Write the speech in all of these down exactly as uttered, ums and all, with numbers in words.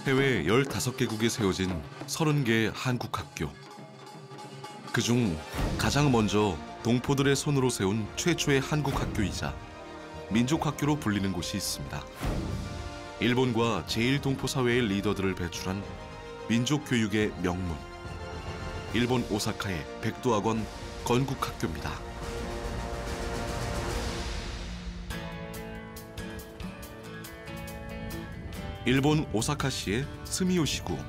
해외 열다섯 개국에 세워진 서른 개의 한국 학교. 그중 가장 먼저 동포들의 손으로 세운 최초의 한국 학교이자 민족학교로 불리는 곳이 있습니다. 일본과 제일 동포 사회의 리더들을 배출한 민족교육의 명문. 일본 오사카의 백도학원 건국학교입니다. 일본 오사카시의 스미요시구.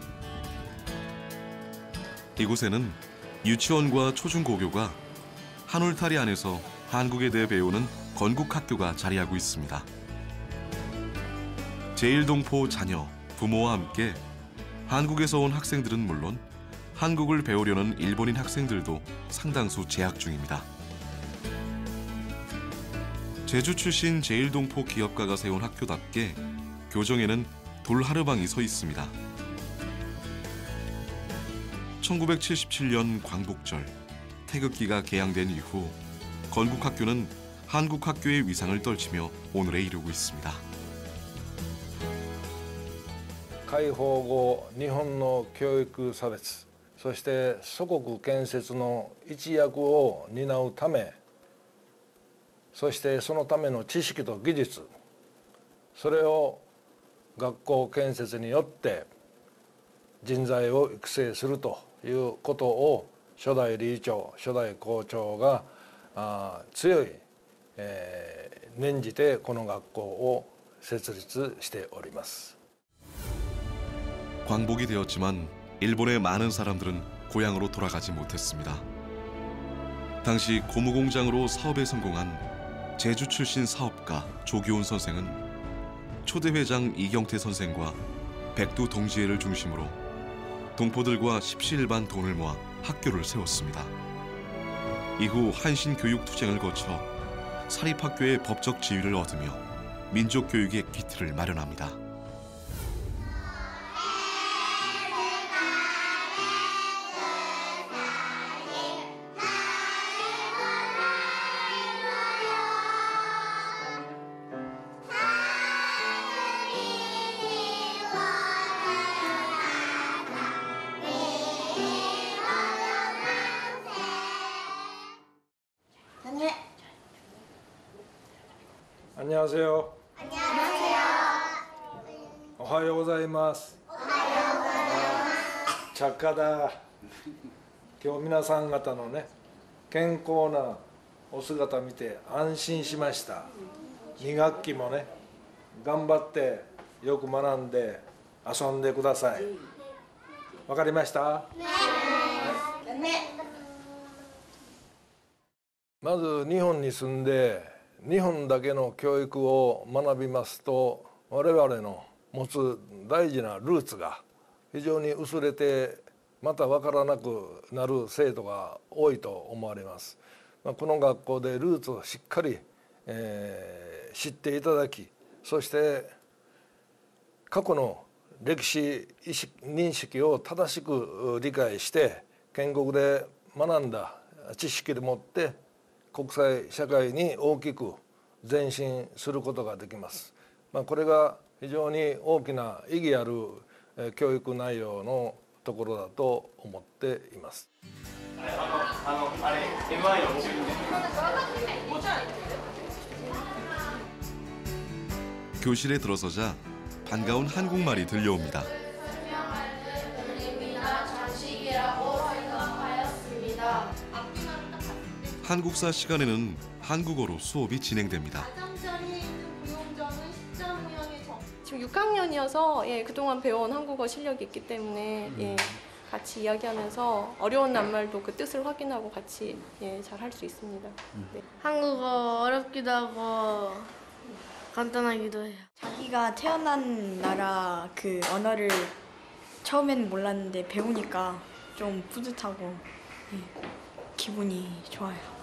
이곳에는 유치원과 초중고교가 한 울타리 안에서 한국에 대해 배우는 건국학교가 자리하고 있습니다. 제일 동포 자녀, 부모와 함께 한국에서 온 학생들은 물론 한국을 배우려는 일본인 학생들도 상당수 재학 중입니다. 제주 출신 제일 동포 기업가가 세운 학교답게 교정에는 돌하르방이 서 있습니다. 천구백칠십칠 년 광복절, 태극기가 개양된 이후 건국학교는 한국학교의 위상을 떨치며 오늘에 이르고 있습니다. 解放後、日本の教育差別、そして祖国建設の一役を担うため、そしてそのための知識と技術、それを学校建設によって人材を育成するということを初代理事長、初代校長があ強い、えー、念じてこの学校を設立しております。 광복이 되었지만 일본의 많은 사람들은 고향으로 돌아가지 못했습니다. 당시 고무공장으로 사업에 성공한 제주 출신 사업가 조기훈 선생은 초대 회장 이경태 선생과 백두 동지회를 중심으로 동포들과 십시일반 돈을 모아 학교를 세웠습니다. 이후 한신교육투쟁을 거쳐 사립학교의 법적 지위를 얻으며 민족교육의 기틀을 마련합니다. 안녕하세요. 안녕하세요. おはようございます。おはようございます。着火だ。今日皆さん方のね、健康なお姿見て安心しました。に学期もね、頑張ってよく学んで遊んでください。わかりました？ね。ね。まず日本に住んで 日本だけの教育を学びますと我々の持つ大事なルーツが非常に薄れてまた分からなくなる生徒が多いと思われます。この学校でルーツをしっかり、えー、知っていただきそして過去の歴史認識を正しく理解して建国で学んだ知識でもって国際社会に大きく前進することができます。まあ、これが非常に大きな意義ある教育内容のところだと思っています。 교실에 들어서자 반가운 한국말이 들려옵니다. 한국사 시간에는 한국어로 수업이 진행됩니다. 지금 육 학년이어서 예, 그동안 배워온 한국어 실력이 있기 때문에 예, 같이 이야기하면서 어려운 낱말도 그 뜻을 확인하고 같이 예, 잘 할 수 있습니다. 네. 한국어 어렵기도 하고 간단하기도 해요. 자기가 태어난 나라 그 언어를 처음에는 몰랐는데 배우니까 좀 뿌듯하고 예, 기분이 좋아요.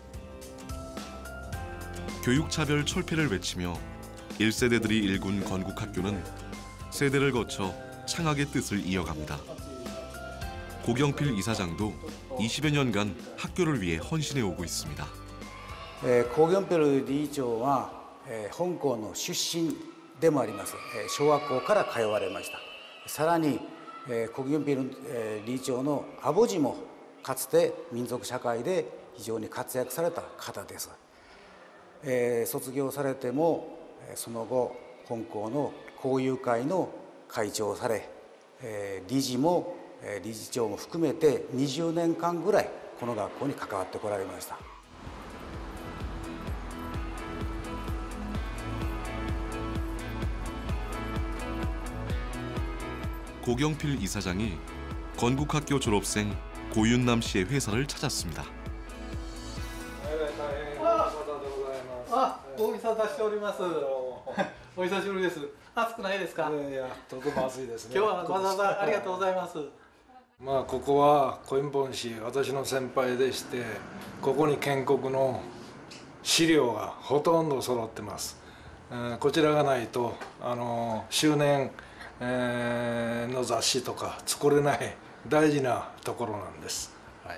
교육차별 철폐를 외치며 일 세대들이 일군 건국학교는 세대를 거쳐 창학의 뜻을 이어갑니다. 고경필 이사장도 이십여 년간 학교를 위해 헌신해 오고 있습니다. 에, 고경필理事長は香港の出身でもあります。小学校から通われました。 さらに、えー、コギョンピル、えー、理事長のアボジもかつて民族社会で非常に活躍された方です。えー、卒業されてもその後本校の校友会の会長をされ、えー、理事も理事長も含めてにじゅうねんかんぐらいこの学校に関わってこられました。 고경필 이사장이 건국학교 졸업생 고윤남 씨의 회사를 찾았습니다. あ、ご無沙汰しております。お久しぶりです。暑くないですか。 いやいや、とても暑いですね。 今日はわざわざありがとうございます。 まあここはコインポン市、私の先輩でして、ここに建国の資料がほとんど揃ってます。えー、こちらがないとあの周年、えー、の雑誌とか作れない大事なところなんです。はい。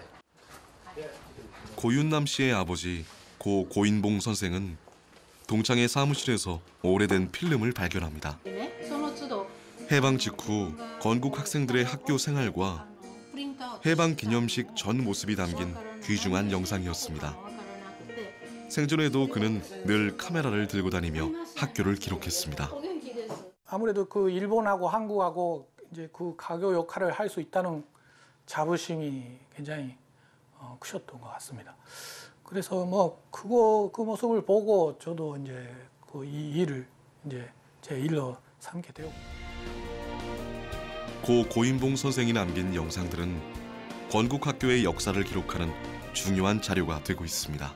고윤남 씨의 아버지 고 고인봉 선생은 동창의 사무실에서 오래된 필름을 발견합니다. 해방 직후 건국 학생들의 학교 생활과 해방 기념식 전 모습이 담긴 귀중한 영상이었습니다. 생전에도 그는 늘 카메라를 들고 다니며 학교를 기록했습니다. 아무래도 그 일본하고 한국하고 이제 그 가교 역할을 할 수 있다는 자부심이 굉장히 어, 크셨던 것 같습니다. 그래서 뭐 그거 그 모습을 보고 저도 이제 그 이 일을 이제 제 일로 삼게 되고. 고 고인봉 선생이 남긴 영상들은 건국학교의 역사를 기록하는 중요한 자료가 되고 있습니다.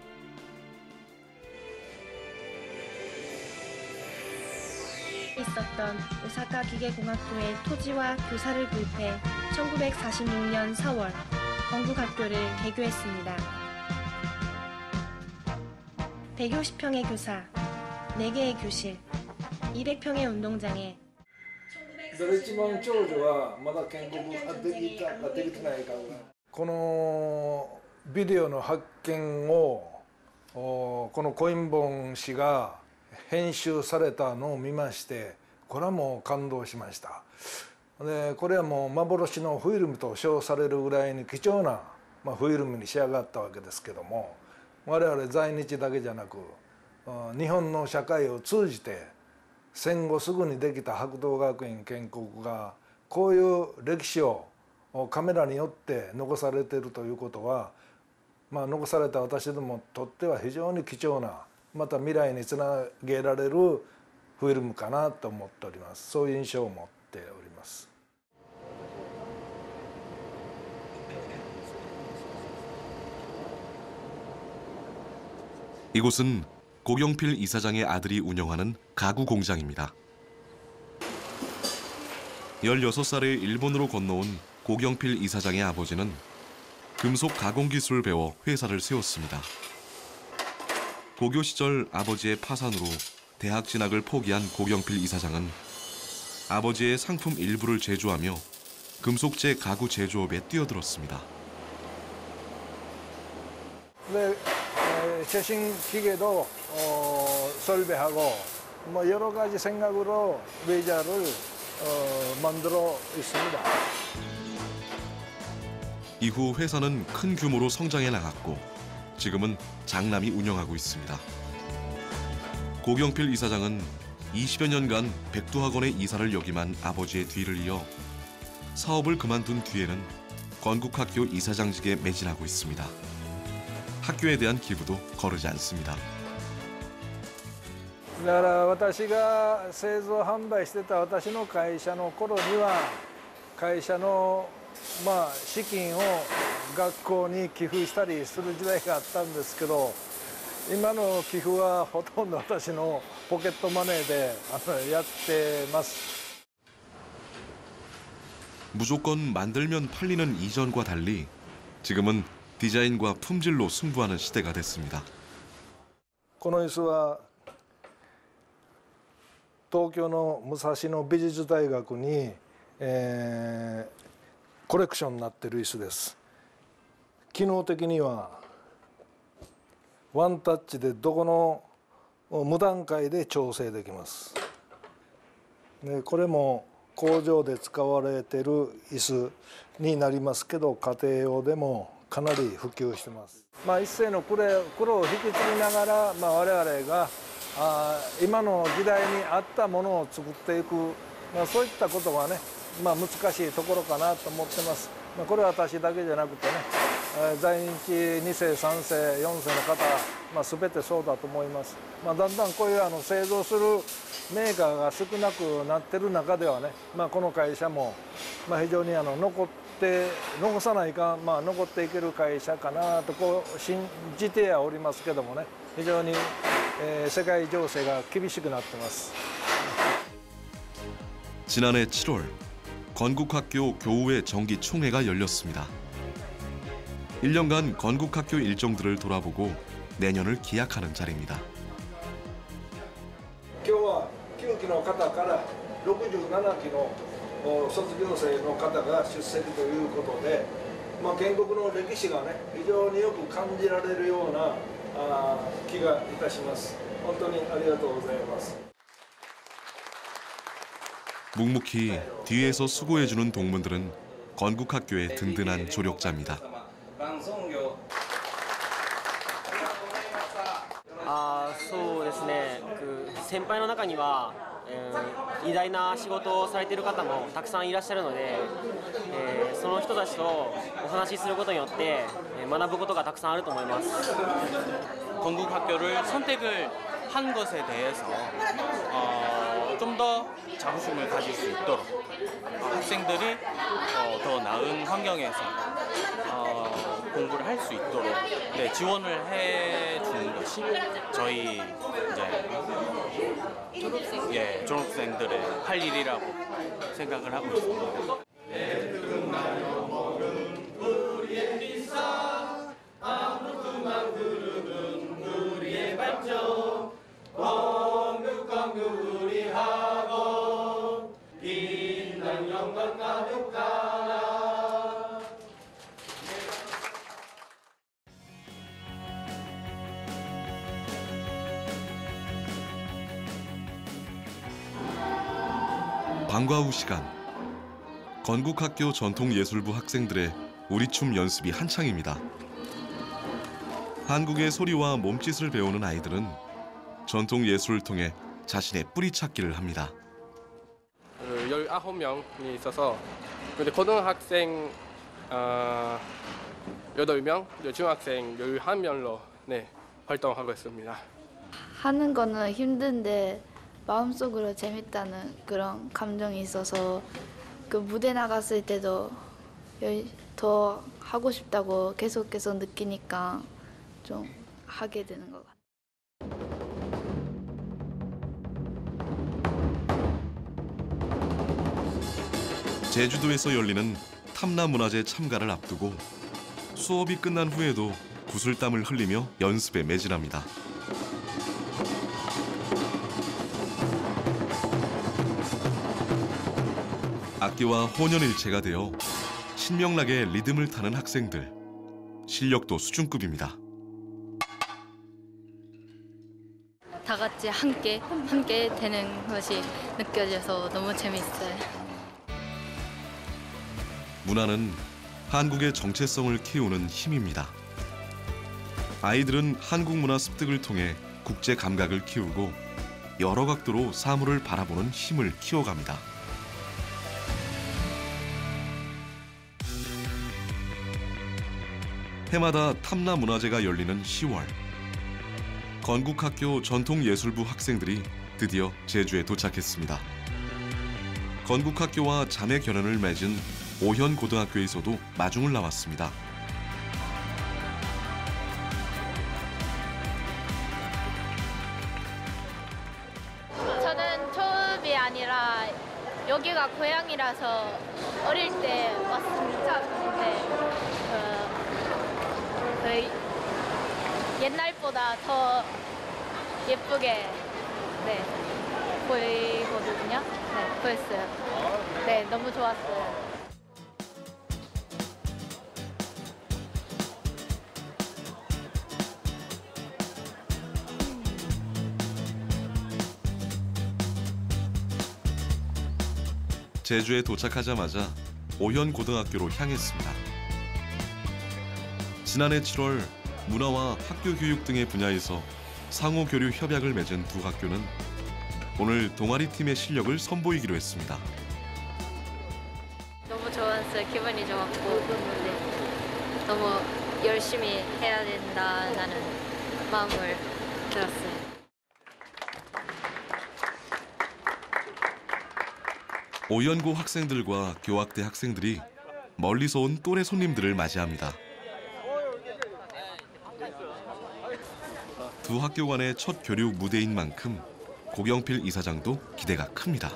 있었던 오사카 기계공학부의 토지와 교사를 구입해 천구백사십육 년 사월 건국학교를 개교했습니다. 백오십 평의 교사, 네 개의 교실, 이백 평의 운동장에 一番長女はまだ建国ができたかできてないかぐらい。このビデオの発見をこのコインボン氏が編集されたのを見まして、これはもう感動しました。でこれはもう幻のフィルムと称されるぐらいに貴重な、まあ、フィルムに仕上がったわけですけども、我々在日だけじゃなく日本の社会を通じて戦後すぐにできた白道学院建国がこういう歴史をカメラによって残されているということは、まあ、残された私どもにとっては非常に貴重な、また未来につなげられるフィルムかなと思っております。そういう印象を持っております。 이곳은 고경필 이사장의 아들이 운영하는 가구 공장입니다. 열여섯 살에 일본으로 건너온 고경필 이사장의 아버지는 금속 가공 기술을 배워 회사를 세웠습니다. 고교 시절 아버지의 파산으로 대학 진학을 포기한 고경필 이사장은 아버지의 상품 일부를 제조하며 금속재 가구 제조업에 뛰어들었습니다. 네, 최신 기계도 어, 설비하고 뭐 여러 가지 생각으로 의자를 어, 만들어 있습니다. 이후 회사는 큰 규모로 성장해 나갔고 지금은 장남이 운영하고 있습니다. 고경필 이사장은 이십여 년간 백두학원의 이사를 역임한 아버지의 뒤를 이어 사업을 그만둔 뒤에는 건국학교 이사장직에 매진하고 있습니다. 학교에 대한 기부도 거르지 않습니다. だから私が製造販売してた私の会社の頃には会社のまあ資金を学校に寄付したりする時代があったんですけど、今の寄付はほとんど私のポケットマネーであのやってます。 무조건 만들면 팔리는 이전과 달리 지금은 디자인과 품질로 승부하는 시대가 됐습니다. この椅子は東京の武蔵野美術大学に、えー、コレクションになっている椅子です。機能的にはワンタッチでどこの無段階で調整できます。でこれも工場で使われている椅子になりますけど、家庭用でもかなり普及してます。まあ、一世の苦労を引き継ぎながら、まあ、我々があ今の時代に合ったものを作っていく、まあ、そういったことがね、まあ、難しいところかなと思ってます。まあ、これは私だけじゃなくてね、在日に世さん世よん世の方、まあ、全てそうだと思います。まあ、だんだんこういうあの製造するメーカーが少なくなってる中ではね、まあ、この会社も、まあ、非常にあの残って残さないか、まあ、残っていける会社かなとこう信じてはおりますけどもね、非常に、えー、世界情勢が厳しくなってます。 지난해 칠월 건국학교 교우회 정기 총회가 열렸습니다. 일 년간 건국학교 일정들을 돌아보고 내년을 기약하는 자리입니다. 今日はきゅうきの方からろくじゅうななきの卒業生の方が出席ということで、まあ、建国の歴史がね非常によく感じられるようなあ気がいたします。本当にありがとうございます。 묵묵히 뒤에서 수고해주는 동문들은 건국학교의 든든한 조력자입니다. あそうですね、先輩の中には、えー、偉大な仕事をされている方もたくさんいらっしゃるので、えー、その人たちとお話しすることによって、えー、学ぶことがたくさんあると思います。 건국학교를 선택을 한 것에 대해서 어, 좀 더 자부심을 가질 수 있도록 학생들이 어, 더 나은 환경에서 어, 공부를 할 수 있도록 네, 지원을 해주는 것이 저희 이제 졸업생. 예, 졸업생들의 할 일이라고 생각을 하고 있습니다. 방과 후 시간, 건국학교 전통예술부 학생들의 우리춤 연습이 한창입니다. 한국의 소리와 몸짓을 배우는 아이들은 전통예술을 통해 자신의 뿌리 찾기를 합니다. 열아홉 명이 있어서 근데 고등학생 어, 여덟 명, 중학생 열한 명로 네, 활동하고 있습니다. 하는 거는 힘든데 마음속으로 재밌다는 그런 감정이 있어서 그 무대 나갔을 때도 더 하고 싶다고 계속 계속 느끼니까 좀 하게 되는 것 같아요. 제주도에서 열리는 탐라문화제 참가를 앞두고 수업이 끝난 후에도 구슬땀을 흘리며 연습에 매진합니다. 악기와 혼연일체가 되어 신명나게 리듬을 타는 학생들. 실력도 수준급입니다. 다 같이 함께 함께 되는 것이 느껴져서 너무 재밌어요. 문화는 한국의 정체성을 키우는 힘입니다. 아이들은 한국 문화 습득을 통해 국제 감각을 키우고 여러 각도로 사물을 바라보는 힘을 키워갑니다. 해마다 탐라문화제가 열리는 시월, 건국학교 전통예술부 학생들이 드디어 제주에 도착했습니다. 건국학교와 자매 결연을 맺은 오현고등학교에서도 마중을 나왔습니다. 저는 처음이 아니라 여기가 고향이라서 어릴 때 왔습니다. 근데 어, 그 옛날보다 더 예쁘게 네, 보이거든요. 네, 보였어요. 네, 너무 좋았어요. 제주에 도착하자마자 오현고등학교로 향했습니다. 지난해 칠월 문화와 학교 교육 등의 분야에서 상호 교류 협약을 맺은 두 학교는 오늘 동아리팀의 실력을 선보이기로 했습니다. 너무 좋았어요. 기분이 좋았고 네. 너무 열심히 해야 된다는 마음을 들었어요. 오연고 학생들과 교학대 학생들이 멀리서 온 또래 손님들을 맞이합니다. 두 학교 간의 첫 교류 무대인 만큼 고경필 이사장도 기대가 큽니다.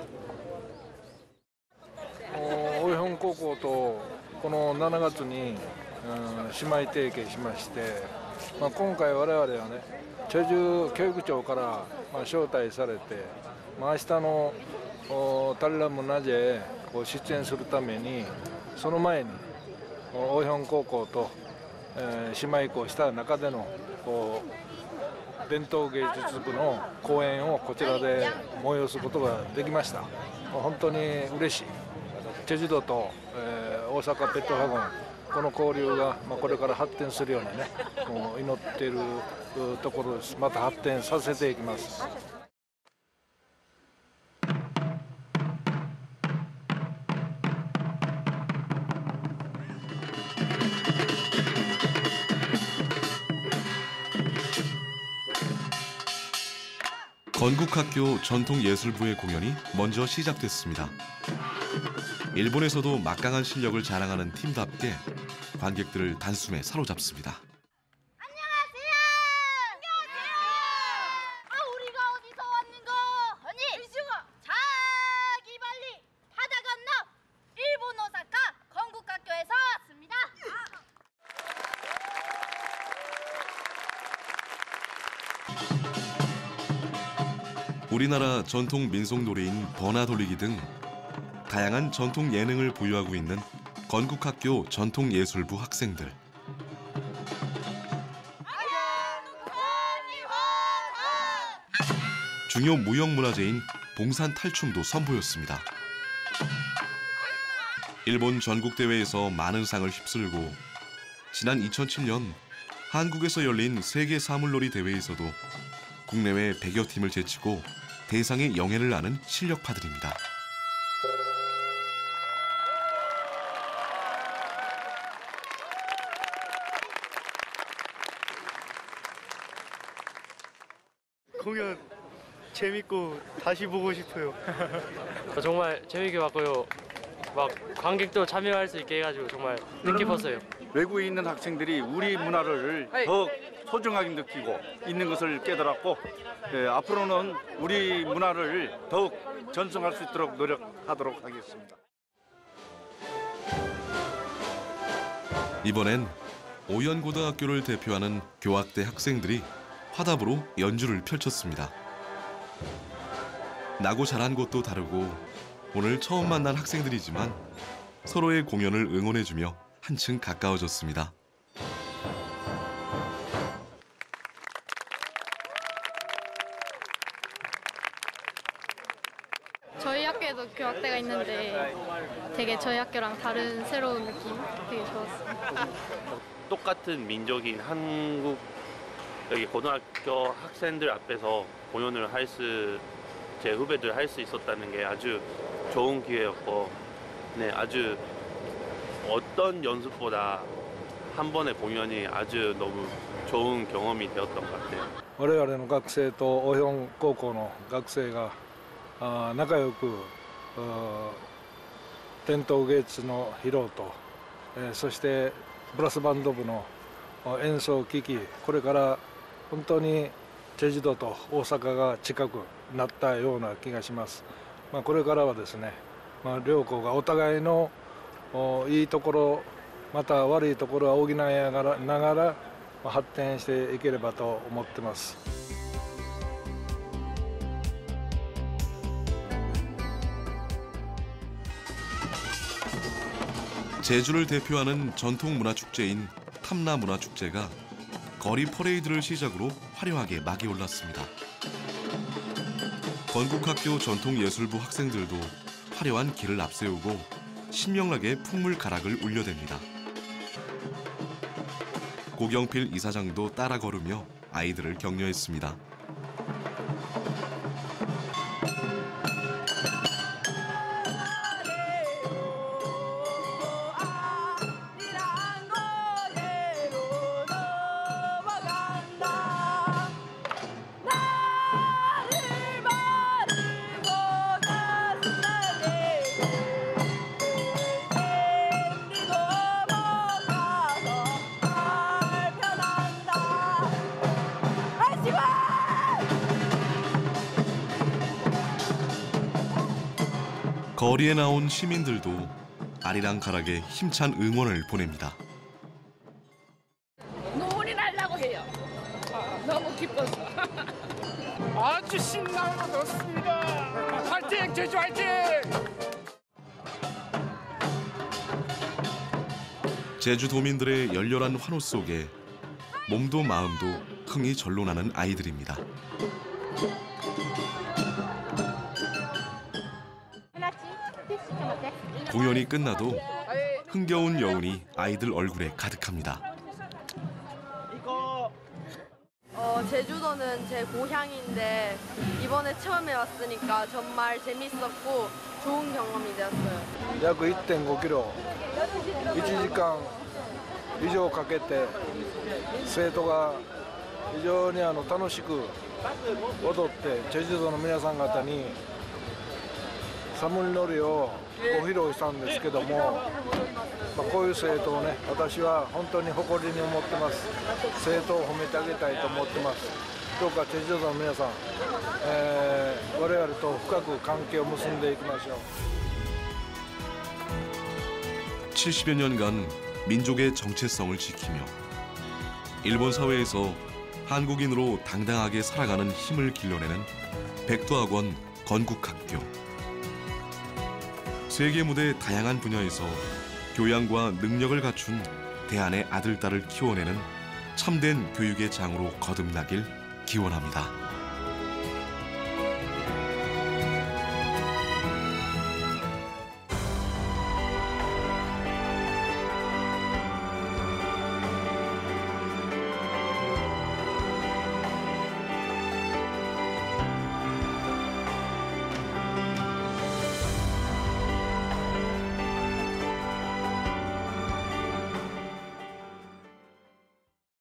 大日本高校とこのしちがつに、うん、姉妹提携しまして、まあ、今回我々はねチェジュ教育長から、まあ、招待されて、まあ、明日のタリラムナジェへこう出演するためにその前に大日本高校と、えー、姉妹校した中でのこう伝統芸術部の公演をこちらで催すことができました。本当に嬉しい。チェジュ島と、えー、大阪ペットワゴンこの交流が、まあ、これから発展するようにねもう祈っているところです。また発展させていきます。 건국학교 전통예술부의 공연이 먼저 시작됐습니다. 일본에서도 막강한 실력을 자랑하는 팀답게 관객들을 단숨에 사로잡습니다. 안녕하세요. 안녕하세요. 아 우리가 어디서 왔는가? 아니 이승아 자기 빨리 바다 건너 일본 오사카 건국학교에서 왔습니다. 우리나라 전통 민속놀이인 버나돌리기 등 다양한 전통 예능을 보유하고 있는 건국학교 전통예술부 학생들. 중요 무형문화재인 봉산 탈춤도 선보였습니다. 일본 전국대회에서 많은 상을 휩쓸고 지난 이천칠 년 한국에서 열린 세계 사물놀이 대회에서도 국내외 백여 팀을 제치고 대상의 영예를 아는 실력파들입니다. 공연 재밌고 다시 보고 싶어요. 정말 재밌게 봤고요. 막 관객도 참여할 수 있게 해가지고 정말 뜻깊었어요. 외국에 있는 학생들이 우리 문화를 더 소중하게 느끼고 있는 것을 깨달았고 예, 앞으로는 우리 문화를 더욱 전승할 수 있도록 노력하도록 하겠습니다. 이번엔 오연고등학교를 대표하는 교학대 학생들이 화답으로 연주를 펼쳤습니다. 나고 자란 곳도 다르고 오늘 처음 만난 학생들이지만 서로의 공연을 응원해주며 한층 가까워졌습니다. 저희 학교에도 교학대가 있는데 되게 저희 학교랑 다른 새로운 느낌 되게 좋았어요. 똑같은 민족인 한국 여기 고등학교 학생들 앞에서 공연을 할 수, 제 후배들 할 수 있었다는 게 아주 좋은 기회였고, 네, 아주 어떤 연습보다 한 번의 공연이 아주 너무 좋은 경험이 되었던 것 같아요. 我々の学生と大日高校の学生があ仲良く伝統芸術の披露と、えー、そしてブラスバンド部の演奏を聴き、これから本当にチェジュ島と大阪が近くなったような気がします。まあ、これからはですね、まあ、両校がお互いのいいところまた悪いところは補いながら、ながら発展していければと思ってます。 제주를 대표하는 전통문화축제인 탐라문화축제가 거리 퍼레이드를 시작으로 화려하게 막이 올랐습니다. 건국학교 전통예술부 학생들도 화려한 길을 앞세우고 신명나게 풍물가락을 울려댑니다. 고경필 이사장도 따라 걸으며 아이들을 격려했습니다. 거리에 나온 시민들도 아리랑가락에 힘찬 응원을 보냅니다. 눈물이 나려고 해요. 너무 기뻐서. 아주 신나고 좋습니다. 화이팅! 제주 화이팅! 제주도민들의 열렬한 환호 속에 몸도 마음도 흥이 절로 나는 아이들입니다. 공연이 끝나도 흥겨운 여운이 아이들 얼굴에 가득합니다. 어, 제주도는 제 고향인데 이번에 처음에 왔으니까 정말 재밌었고 좋은 경험이 되었어요. 약 일 点五キロ、いちじかん以上かけて生徒が非常にあの楽しく踊ってチェジュ島の皆さん方にサムリノリをご披露したんですけども、まあ、こういう生徒をね、私は本当に誇りに思ってます。生徒を褒めてあげたいと思ってます。どうかチェジュ島の皆さん、えー、我々と深く関係を結んでいきましょう。 칠십여 년간 민족의 정체성을 지키며 일본 사회에서 한국인으로 당당하게 살아가는 힘을 길러내는 백두학원 건국학교. 세계 무대 다양한 분야에서 교양과 능력을 갖춘 대한의 아들, 딸을 키워내는 참된 교육의 장으로 거듭나길 기원합니다.